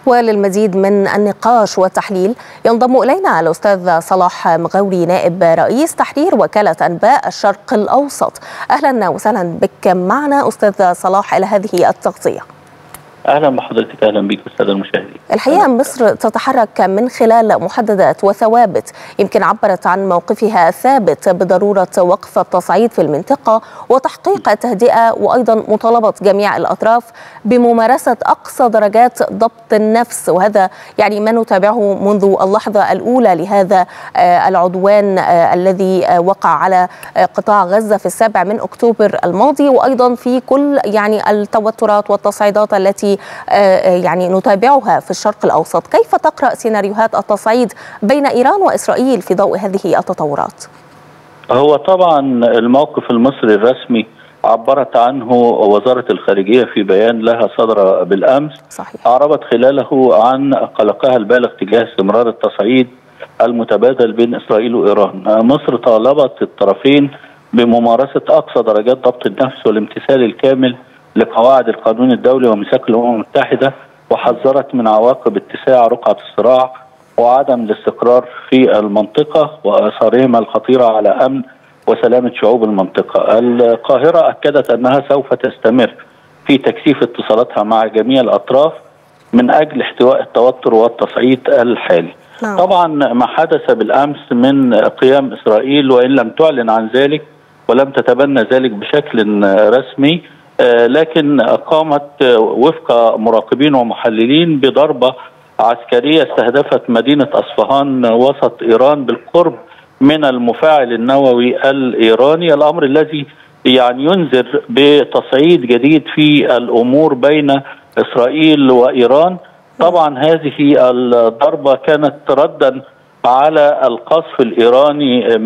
وللمزيد من النقاش والتحليل ينضم إلينا الأستاذ صلاح مغاوري نائب رئيس تحرير وكالة أنباء الشرق الأوسط. أهلا وسهلا بك معنا أستاذ صلاح إلى هذه التغطية. اهلا بحضرتك، اهلا بك الساده المشاهدين. الحقيقه مصر تتحرك من خلال محددات وثوابت يمكن عبرت عن موقفها الثابت بضروره وقف التصعيد في المنطقه وتحقيق التهدئه، وايضا مطالبه جميع الاطراف بممارسه اقصى درجات ضبط النفس، وهذا يعني ما نتابعه منذ اللحظه الاولى لهذا العدوان الذي وقع على قطاع غزه في 7 أكتوبر الماضي، وايضا في كل يعني التوترات والتصعيدات التي يعني نتابعها في الشرق الأوسط. كيف تقرأ سيناريوهات التصعيد بين إيران وإسرائيل في ضوء هذه التطورات؟ هو طبعا الموقف المصري الرسمي عبرت عنه وزارة الخارجية في بيان لها صدر بالأمس. صحيح. أعربت خلاله عن قلقها البالغ تجاه استمرار التصعيد المتبادل بين إسرائيل وإيران. مصر طالبت الطرفين بممارسة أقصى درجات ضبط النفس والامتثال الكامل لقواعد القانون الدولي وميثاق الأمم المتحدة، وحذرت من عواقب اتساع رقعة الصراع وعدم الاستقرار في المنطقة وآثارهما الخطيرة على أمن وسلامة شعوب المنطقة. القاهرة أكدت أنها سوف تستمر في تكثيف اتصالاتها مع جميع الأطراف من أجل احتواء التوتر والتصعيد الحالي. طبعا ما حدث بالأمس من قيام إسرائيل، وإن لم تعلن عن ذلك ولم تتبنى ذلك بشكل رسمي، لكن قامت وفق مراقبين ومحللين بضربة عسكرية استهدفت مدينة أصفهان وسط إيران بالقرب من المفاعل النووي الإيراني، الأمر الذي يعني ينذر بتصعيد جديد في الأمور بين إسرائيل وإيران. طبعا هذه الضربة كانت ردا على القصف الإيراني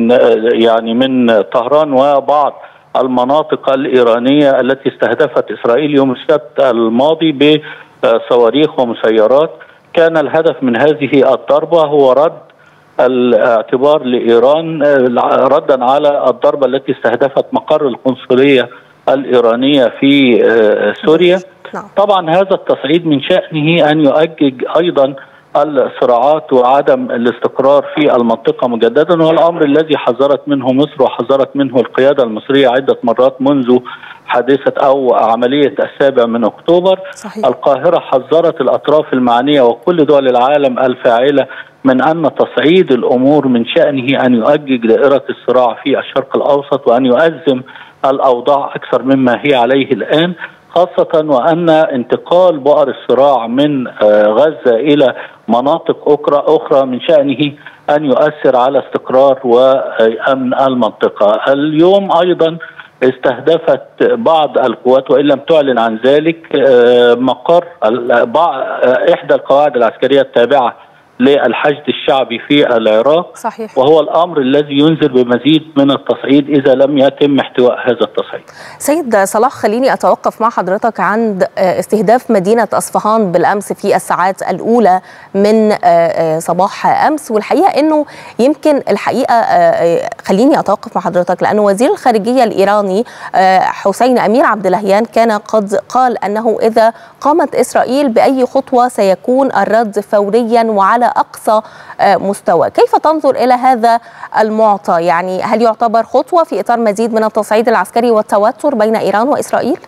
من طهران وبعض المناطق الإيرانية التي استهدفت إسرائيل يوم السبت الماضي بصواريخ ومسيرات. كان الهدف من هذه الضربة هو رد الاعتبار لإيران ردا على الضربة التي استهدفت مقر القنصلية الإيرانية في سوريا. طبعا هذا التصعيد من شأنه أن يؤجج أيضا الصراعات وعدم الاستقرار في المنطقة مجددا، والأمر الذي حذرت منه مصر وحذرت منه القيادة المصرية عدة مرات منذ حادثة أو عملية 7 أكتوبر. صحيح. القاهرة حذرت الأطراف المعنية وكل دول العالم الفاعلة من أن تصعيد الأمور من شأنه أن يؤجج دائرة الصراع في الشرق الأوسط وأن يؤزم الأوضاع أكثر مما هي عليه الآن، خاصة وأن انتقال بؤر الصراع من غزة إلى مناطق أخرى من شأنه أن يؤثر على استقرار وأمن المنطقة. اليوم أيضا استهدفت بعض القوات وإن لم تعلن عن ذلك مقر إحدى القواعد العسكرية التابعة للحشد الشعبي في العراق. صحيح. وهو الأمر الذي ينذر بمزيد من التصعيد إذا لم يتم احتواء هذا التصعيد. سيد صلاح، خليني أتوقف مع حضرتك عند استهداف مدينة أصفهان بالأمس في الساعات الأولى من صباح أمس، والحقيقة أنه يمكن خليني أتوقف مع حضرتك لأنه وزير الخارجية الإيراني حسين أمير عبداللهيان كان قد قال أنه إذا قامت إسرائيل بأي خطوة سيكون الرد فوريا وعلى أقصى مستوى. كيف تنظر إلى هذا المعطى؟ يعني هل يعتبر خطوة في إطار مزيد من التصعيد العسكري والتوتر بين إيران وإسرائيل؟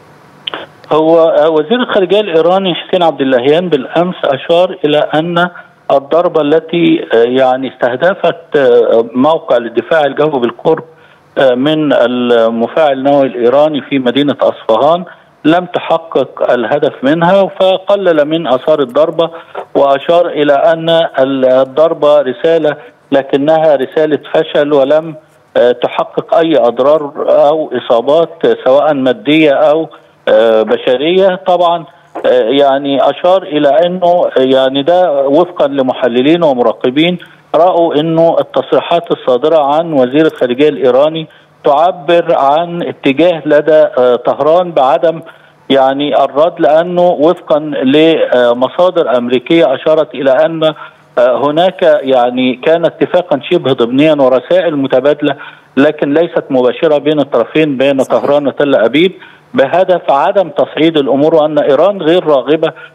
هو وزير الخارجية الإيراني حسين عبداللهيان بالأمس أشار إلى أن الضربة التي استهدفت موقع للدفاع الجوي بالقرب من المفاعل النووي الإيراني في مدينة أصفهان لم تحقق الهدف منها، فقلل من آثار الضربة وأشار إلى أن الضربة رسالة لكنها رسالة فشل ولم تحقق أي أضرار أو إصابات سواء مادية أو بشرية. طبعا أشار إلى أنه ده وفقا لمحللين ومراقبين رأوا أنه التصريحات الصادرة عن وزير الخارجية الإيراني تعبر عن اتجاه لدى طهران بعدم الرد، لأنه وفقا لمصادر أمريكية أشارت إلى أن هناك كان اتفاقا شبه ضمنيا ورسائل متبادلة لكن ليست مباشرة بين الطرفين بين طهران وتل أبيب بهدف عدم تصعيد الأمور، وأن إيران غير راغبة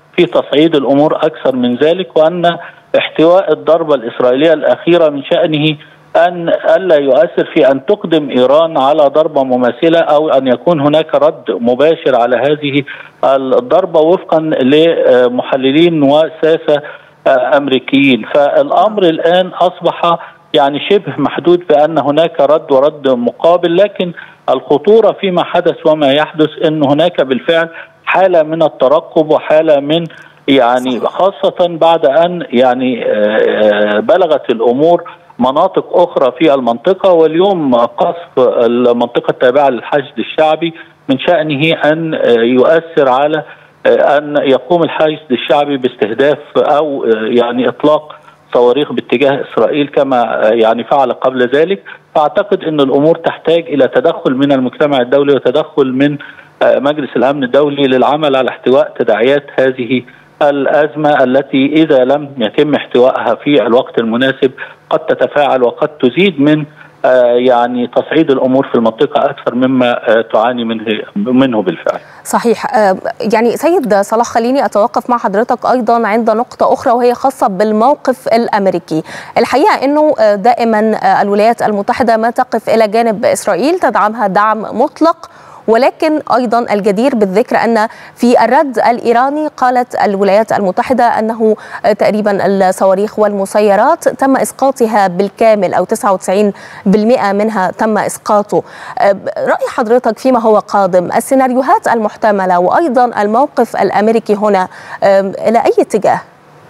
في تصعيد الأمور أكثر من ذلك، وأن احتواء الضربة الإسرائيلية الأخيرة من شأنه أن ألا يؤثر في أن تقدم إيران على ضربة مماثلة أو أن يكون هناك رد مباشر على هذه الضربة وفقا لمحللين وساسة أمريكيين. فالأمر الآن أصبح يعني شبه محدود بأن هناك رد ورد مقابل، لكن الخطورة فيما حدث وما يحدث أن هناك بالفعل حالة من الترقب وحالة من يعني خاصة بعد أن يعني بلغت الأمور مناطق أخرى في المنطقة، واليوم قصف المنطقة التابعة للحشد الشعبي من شأنه أن يؤثر على أن يقوم الحشد الشعبي باستهداف أو يعني إطلاق صواريخ باتجاه إسرائيل كما يعني فعل قبل ذلك. فأعتقد أن الأمور تحتاج إلى تدخل من المجتمع الدولي وتدخل من مجلس الأمن الدولي للعمل على احتواء تداعيات هذه الأزمة التي إذا لم يتم احتوائها في الوقت المناسب قد تتفاعل وقد تزيد من يعني تصعيد الأمور في المنطقة أكثر مما تعاني منه بالفعل. صحيح. يعني سيد صلاح، خليني أتوقف مع حضرتك أيضا عند نقطة أخرى وهي خاصة بالموقف الأمريكي. الحقيقة أنه دائما الولايات المتحدة ما تقف إلى جانب إسرائيل تدعمها دعم مطلق، ولكن أيضا الجدير بالذكر أن في الرد الإيراني قالت الولايات المتحدة أنه تقريبا الصواريخ والمسيرات تم إسقاطها بالكامل أو 99% منها تم إسقاطه. رأي حضرتك فيما هو قادم، السيناريوهات المحتملة وأيضا الموقف الأمريكي هنا إلى أي اتجاه؟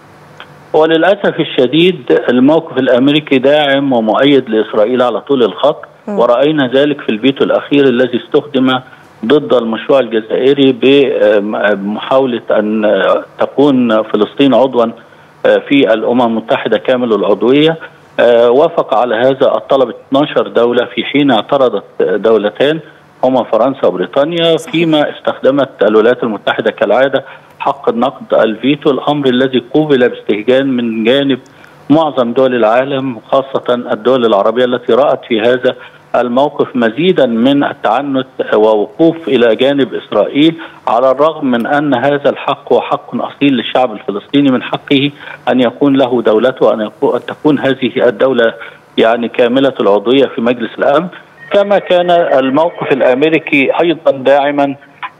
وللأسف الشديد الموقف الأمريكي داعم ومؤيد لإسرائيل على طول الخط، ورأينا ذلك في الفيتو الأخير الذي استخدم ضد المشروع الجزائري بمحاولة أن تكون فلسطين عضوا في الأمم المتحدة كامل العضوية. وافق على هذا الطلب 12 دولة في حين اعترضت دولتان هما فرنسا وبريطانيا، فيما استخدمت الولايات المتحدة كالعادة حق النقد الفيتو، الأمر الذي قوبل باستهجان من جانب معظم دول العالم خاصة الدول العربية التي رأت في هذا الموقف مزيدا من التعنت ووقوف إلى جانب إسرائيل، على الرغم من أن هذا الحق هو حق أصيل للشعب الفلسطيني، من حقه أن يكون له دولته وأن تكون هذه الدولة يعني كاملة العضوية في مجلس الأمن. كما كان الموقف الأمريكي أيضا داعما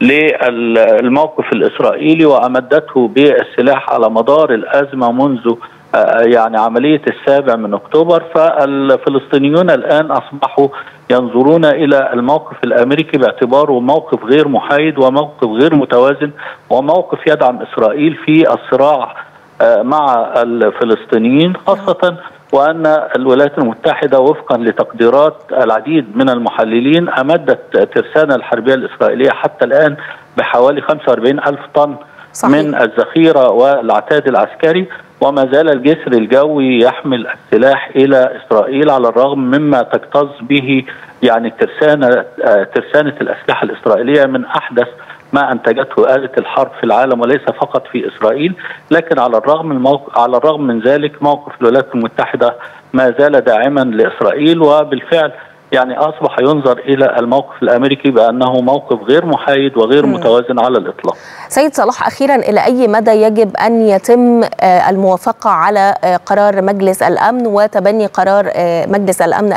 للموقف الإسرائيلي وأمدته بالسلاح على مدار الأزمة منذ يعني عملية 7 أكتوبر. فالفلسطينيون الآن أصبحوا ينظرون إلى الموقف الأمريكي باعتباره موقف غير محايد وموقف غير متوازن وموقف يدعم إسرائيل في الصراع مع الفلسطينيين، خاصة وأن الولايات المتحدة وفقا لتقديرات العديد من المحللين أمدت ترسانة الحربية الإسرائيلية حتى الآن بحوالي 45,000 طن من الذخيرة والعتاد العسكري، وما زال الجسر الجوي يحمل السلاح إلى إسرائيل على الرغم مما تكتظ به يعني ترسانة الأسلحة الإسرائيلية من أحدث ما أنتجته آلة الحرب في العالم وليس فقط في إسرائيل. لكن على الرغم من ذلك موقف الولايات المتحدة ما زال داعما لإسرائيل، وبالفعل يعني أصبح ينظر إلى الموقف الأمريكي بأنه موقف غير محايد وغير متوازن على الإطلاق. سيد صلاح، أخيرا إلى أي مدى يجب أن يتم الموافقة على قرار مجلس الأمن وتبني قرار مجلس الأمن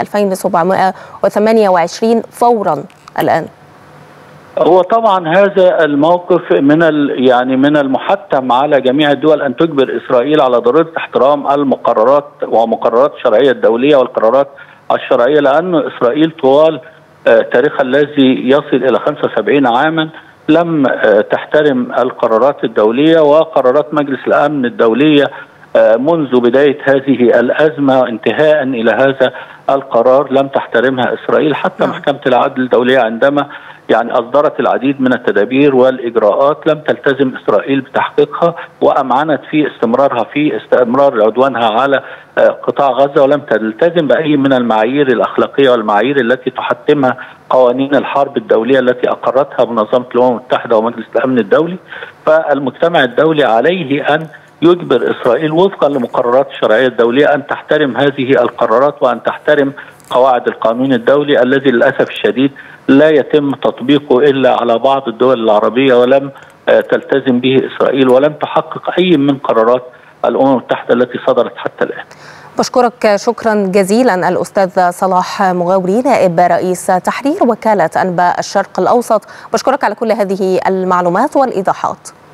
2728 فورا الآن؟ هو طبعا هذا الموقف من المحتم على جميع الدول أن تجبر إسرائيل على ضرورة احترام المقررات ومقررات الشرعية الدولية والقرارات الشرعية، لأن إسرائيل طوال تاريخها الذي يصل إلى 75 عاما لم تحترم القرارات الدولية وقرارات مجلس الأمن الدولية منذ بداية هذه الأزمة انتهاء إلى هذا القرار لم تحترمها إسرائيل. حتى محكمة العدل الدولية عندما يعني أصدرت العديد من التدابير والإجراءات لم تلتزم إسرائيل بتحقيقها، وأمعنت في استمرار عدوانها على قطاع غزة، ولم تلتزم بأي من المعايير الأخلاقية والمعايير التي تحتمها قوانين الحرب الدولية التي أقرتها منظمة الأمم المتحدة ومجلس الأمن الدولي. فالمجتمع الدولي عليه أن يجبر إسرائيل وفقا لمقررات الشرعية الدولية أن تحترم هذه القرارات وأن تحترم قواعد القانون الدولي الذي للأسف الشديد لا يتم تطبيقه إلا على بعض الدول العربية ولم تلتزم به إسرائيل ولن تحقق أي من قرارات الأمم المتحدة التي صدرت حتى الآن. بشكرك شكرا جزيلا الأستاذ صلاح مغاوري نائب رئيس تحرير وكالة أنباء الشرق الأوسط. بشكرك على كل هذه المعلومات والإيضاحات.